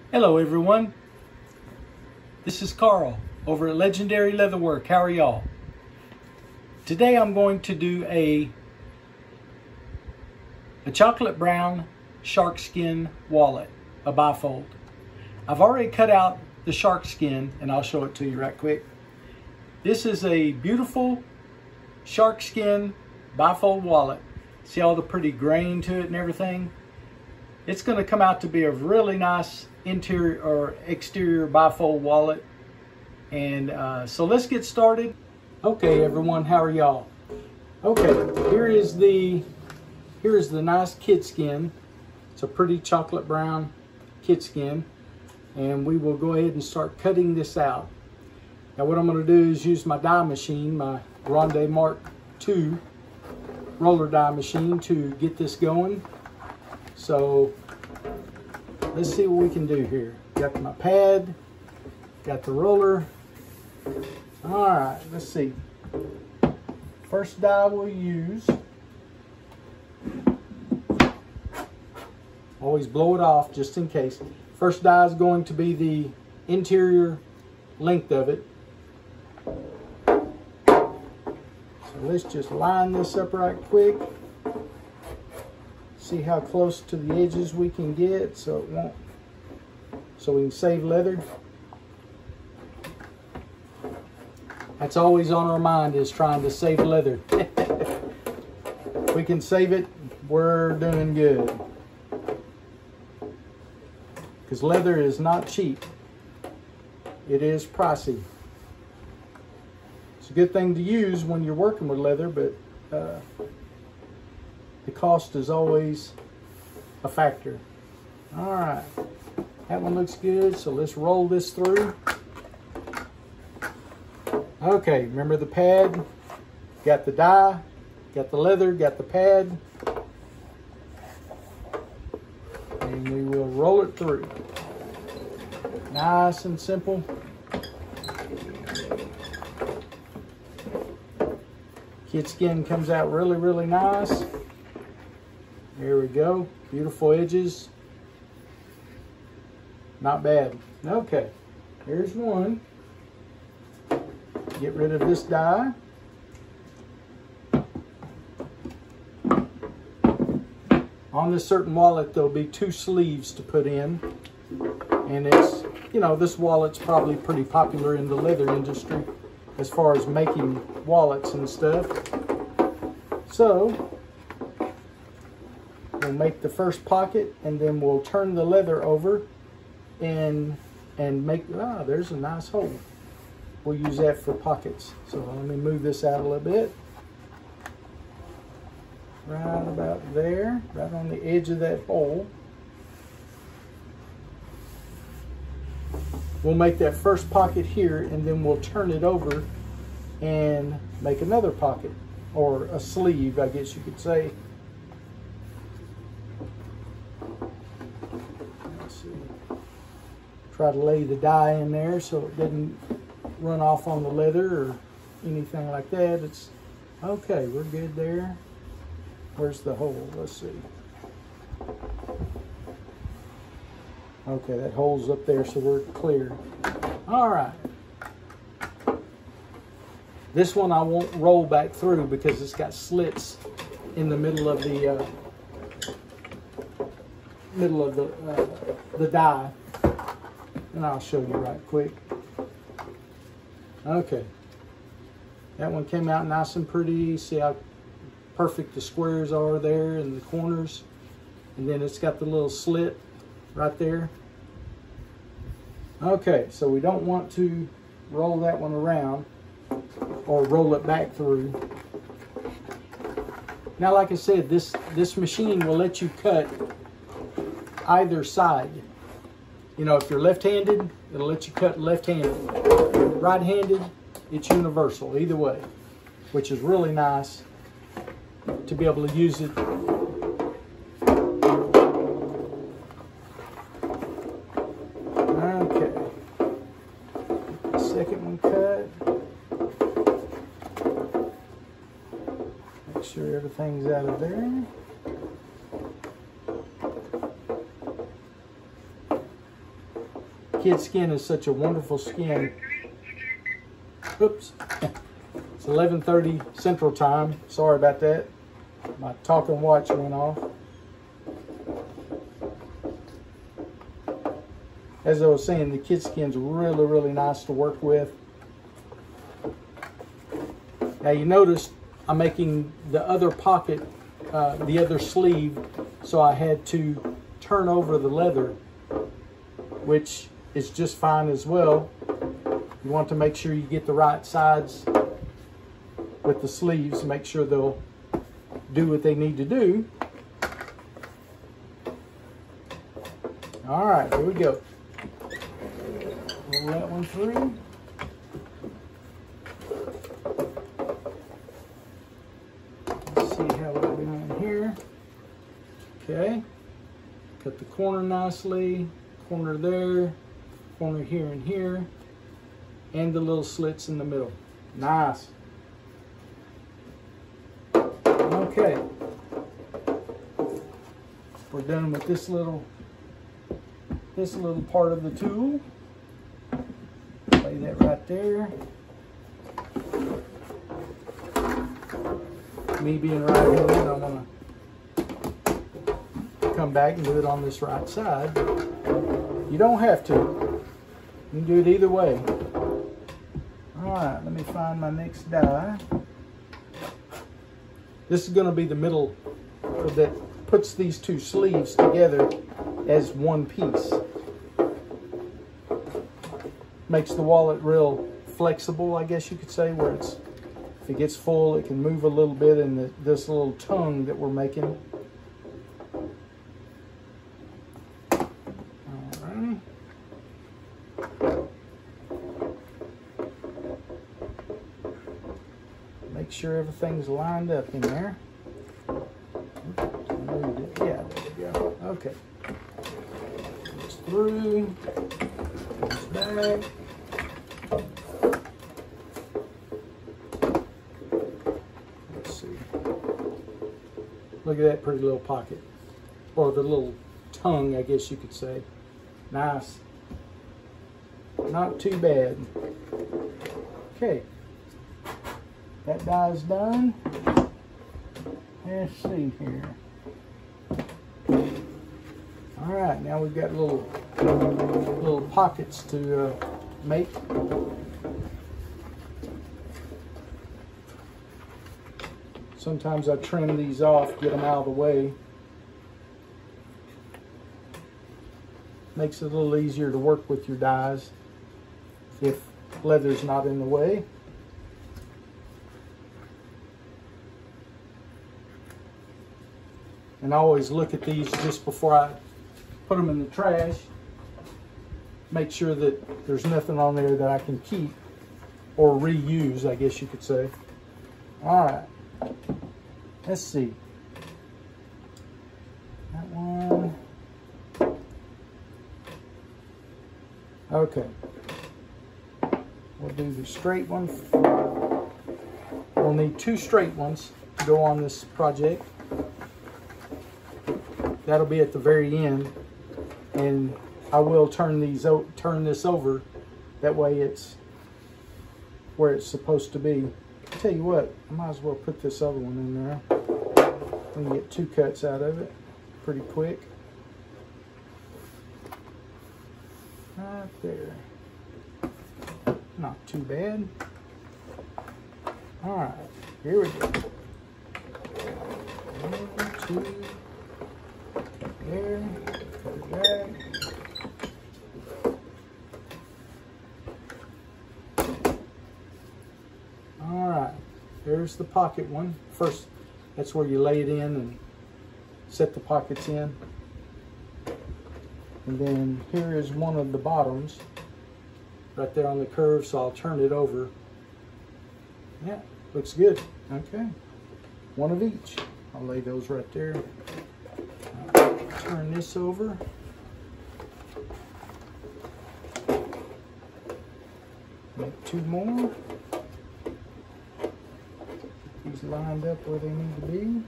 Hello everyone, this is Carl over at Legendary Leatherwork. How are y'all? Today I'm going to do a chocolate brown shark skin wallet, a bifold. I've already cut out the shark skin and I'll show it to you right quick. This is a beautiful shark skin bifold wallet. See all the pretty grain to it and everything? It's going to come out to be a really nice interior or exterior bifold wallet. And so let's get started. Okay everyone, how are y'all? Okay, here is the nice Kidskin. It's a pretty chocolate brown Kidskin, and we will go ahead and start cutting this out. Now what I'm going to do is use my die machine, my GrandeMARK 2 roller die machine, to get this going. So let's see what we can do here. Got my pad, got the roller. All right, let's see. First die we'll use. Always blow it off just in case. First die is going to be the interior length of it. So let's just line this up right quick. See how close to the edges we can get so it won't, so we can save leather. That's always on our mind, is trying to save leather. If we can save it, we're doing good. Because leather is not cheap. It is pricey. It's a good thing to use when you're working with leather, but the cost is always a factor. All right, that one looks good, so let's roll this through. Okay, remember the pad, got the die, got the leather, got the pad, and we will roll it through. Nice and simple. Kidskin comes out really, really nice. There we go, beautiful edges. Not bad. Okay, here's one. Get rid of this die. On this certain wallet, there'll be 2 sleeves to put in. And it's, you know, this wallet's probably pretty popular in the leather industry as far as making wallets and stuff. So we'll make the first pocket, and then we'll turn the leather over and make, there's a nice hole. We'll use that for pockets. So let me move this out a little bit. Right about there, right on the edge of that hole. We'll make that first pocket here, and then we'll turn it over and make another pocket, or a sleeve, I guess you could say. Let's see. Try to lay the die in there so it doesn't run off on the leather or anything like that. It's okay, we're good there. Where's the hole? Let's see. Okay, that hole's up there, so we're clear. All right. This one I won't roll back through because it's got slits in the middle of the die. And I'll show you right quick. Okay. That one came out nice and pretty. See how perfect the squares are there in the corners. And then it's got the little slit right there. Okay, so we don't want to roll that one around or roll it back through. Now, like I said, this machine will let you cut either side. You know, if you're left-handed, it'll let you cut left-handed. Right-handed, it's universal, either way, which is really nice to be able to use it. Okay, second one cut. Make sure everything's out of there. Kidskin is such a wonderful skin. Oops. It's 11:30 Central Time. Sorry about that. My talking watch went off. As I was saying, the Kidskin's really, really nice to work with. Now you notice I'm making the other pocket, the other sleeve, so I had to turn over the leather, which is just fine as well. You want to make sure you get the right sides with the sleeves, make sure they'll do what they need to do. All right, here we go. Roll that one through. Let's see how we're doing here. Okay, cut the corner nicely, corner there, corner here and here, and the little slits in the middle. Nice. Okay, we're done with this little part of the tool. Lay that right there. Me being right-handed, I want to come back and do it on this right side. You don't have to. You can do it either way. All right, let me find my next die. This is going to be the middle that puts these two sleeves together as one piece. Makes the wallet real flexible, I guess you could say, where it's, if it gets full, it can move a little bit in this little tongue that we're making. Alright. Make sure everything's lined up in there. Yeah, there we go. Okay. Goes through, goes back. Let's see. Look at that pretty little pocket. Or the little tongue, I guess you could say. Nice. Not too bad. Okay. That die is done. Let's see here. All right, now we've got little pockets to make. Sometimes I trim these off, get them out of the way. Makes it a little easier to work with your dies if leather's not in the way. And I always look at these just before I put them in the trash. Make sure that there's nothing on there that I can keep or reuse, I guess you could say. All right, let's see. That one. Okay. We'll do the straight one. We'll need two straight ones to go on this project. That'll be at the very end, and I will turn this over. That way it's where it's supposed to be. I'll tell you what, I might as well put this other one in there. We can get two cuts out of it pretty quick. Right there. Not too bad. All right, here we go. 1, 2. There, put it back. All right, there's the pocket one. First, that's where you lay it in and set the pockets in. And then here is one of the bottoms, right there on the curve, so I'll turn it over. Yeah, looks good. Okay, one of each. I'll lay those right there. Turn this over. Make two more. These lined up where they need to be.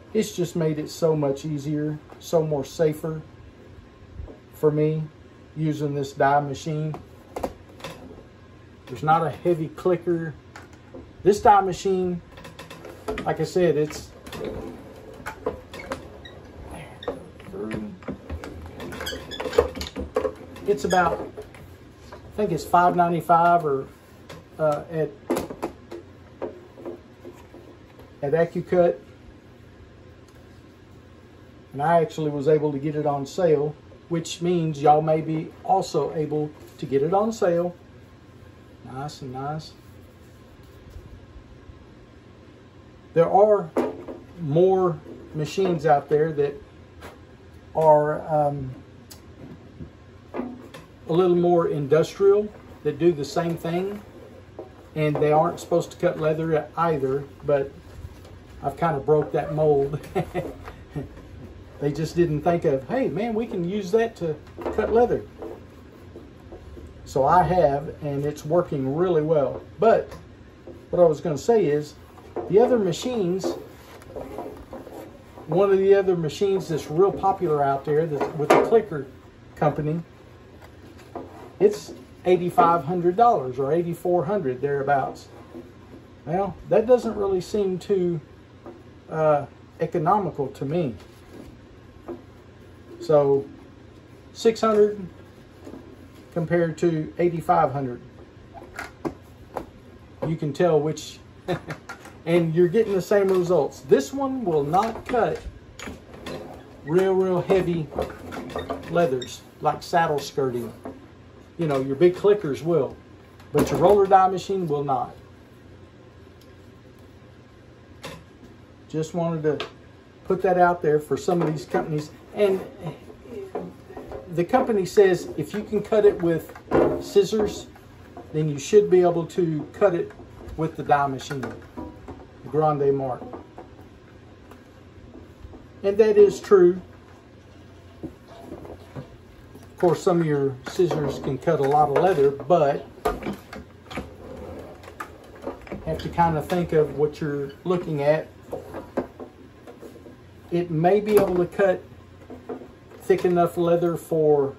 it's just made it so much easier, so more safer for me using this die machine. There's not a heavy clicker. This die machine, like I said, it's about, I think it's $5.95 or at AccuCut, and I actually was able to get it on sale, which means y'all may be also able to get it on sale. Nice and nice. There are more machines out there that are a little more industrial, that do the same thing, and they aren't supposed to cut leather either, but I've kind of broke that mold. They just didn't think of, hey man, we can use that to cut leather. So I have, and it's working really well. But what I was going to say is, the other machines, one of the other machines that's real popular out there, that's with the clicker company, it's $8,500 or $8,400 thereabouts. Well, that doesn't really seem too economical to me. So $600 compared to $8,500. You can tell which, and you're getting the same results. This one will not cut real heavy leathers like saddle skirting. You know, your big clickers will, but your roller die machine will not. Just wanted to put that out there for some of these companies. And the company says if you can cut it with scissors, then you should be able to cut it with the die machine, the GrandeMARK. And that is true. Of course, some of your scissors can cut a lot of leather, but have to kind of think of what you're looking at. It may be able to cut thick enough leather for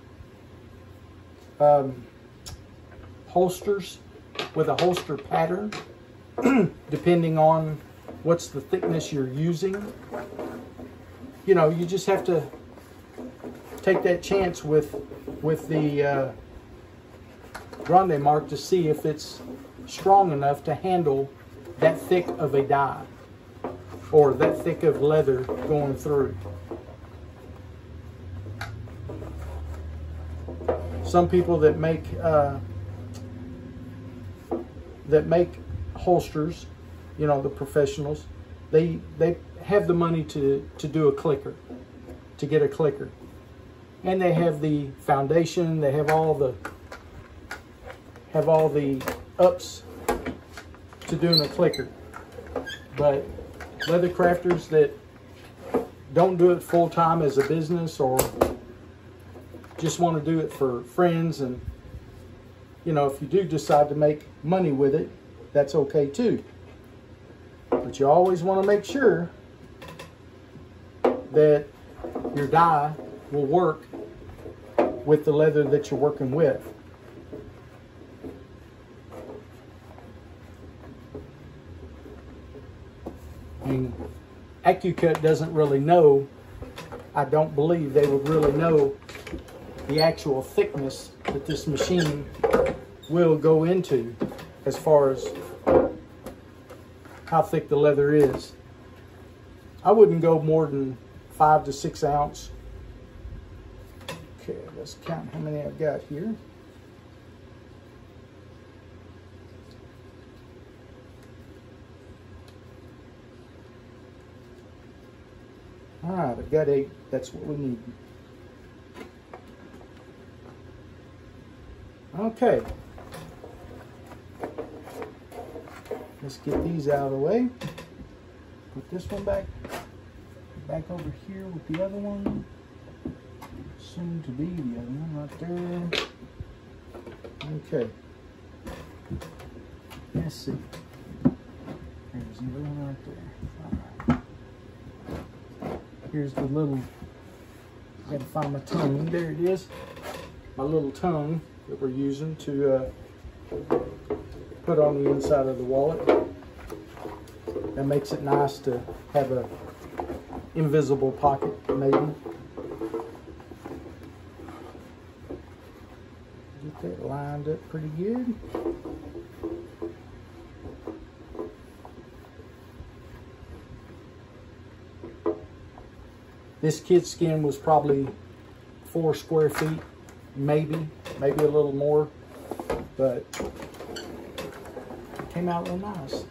holsters with a holster pattern, depending on what's the thickness you're using. You know, you just have to take that chance with the GrandeMARK to see if it's strong enough to handle that thick of a die or that thick of leather going through. Some people that make holsters, you know, the professionals, they have the money to do a clicker, to get a clicker, and they have the foundation, they have all the ups to doing a clicker. But leather crafters that don't do it full time as a business, or just want to do it for friends, and you know, if you do decide to make money with it, that's okay too. But you always want to make sure that your die will work with the leather that you're working with. And AccuCut doesn't really know, I don't believe they would really know the actual thickness that this machine will go into as far as how thick the leather is. I wouldn't go more than 5 to 6 ounce. Okay, let's count how many I've got here. All right, I've got 8. That's what we need. Okay. Let's get these out of the way. Put this one back over here with the other one. Soon to be the other one right there. Okay. Let's see. There's the other one right there. All right. Here's the little, I gotta find my tongue. There it is. My little tongue that we're using to put on the inside of the wallet. That makes it nice to have a invisible pocket, maybe. Get that lined up pretty good. This Kidskin was probably 4 square feet, maybe a little more, but it came out real nice.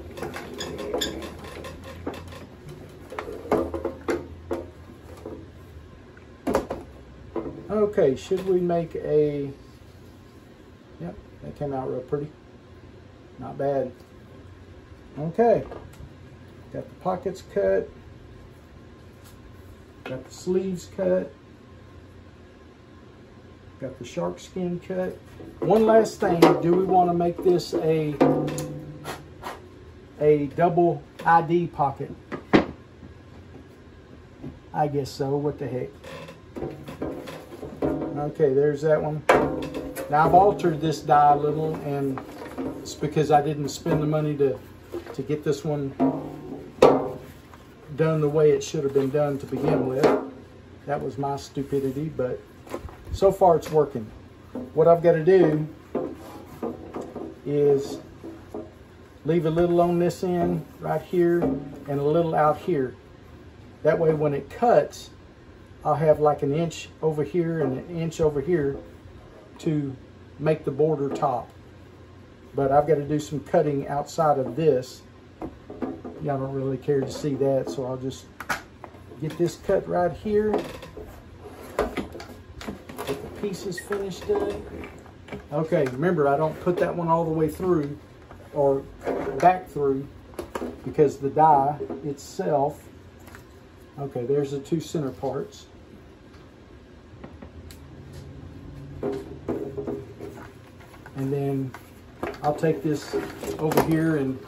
Okay, should we make a, yep, that came out real pretty. Not bad. Okay, got the pockets cut. Got the sleeves cut. Got the shark skin cut. One last thing, do we want to make this a double ID pocket? I guess so, what the heck. Okay, there's that one. Now I've altered this die a little, and it's because I didn't spend the money to get this one done the way it should have been done to begin with. That was my stupidity, but so far it's working. What I've got to do is leave a little on this end right here and a little out here. That way when it cuts, I'll have like an inch over here and an inch over here to make the border top. But I've got to do some cutting outside of this. Y'all don't really care to see that, so I'll just get this cut right here. Get the pieces finished up. Okay, remember I don't put that one all the way through or back through because the die itself. Okay, there's the 2 center parts. And then I'll take this over here and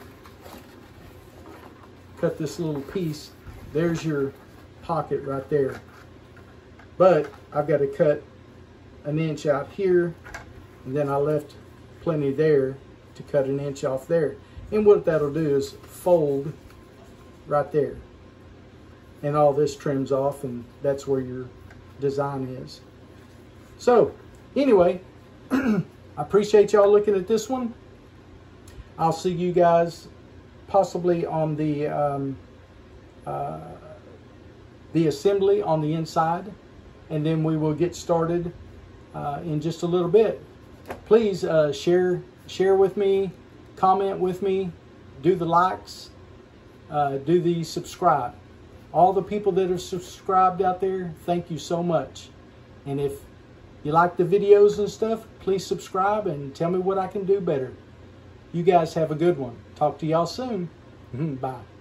cut this little piece. There's your pocket right there. But I've got to cut an inch out here, and then I left plenty there to cut an inch off there. And what that'll do is fold right there. And all this trims off, and that's where your design is. So, anyway, I appreciate y'all looking at this one. I'll see you guys possibly on the assembly on the inside, and then we will get started in just a little bit. Please share with me, comment with me, do the likes, do the subscribe. All the people that have subscribed out there, thank you so much. And if you like the videos and stuff, please subscribe and tell me what I can do better. You guys have a good one. Talk to y'all soon. Bye.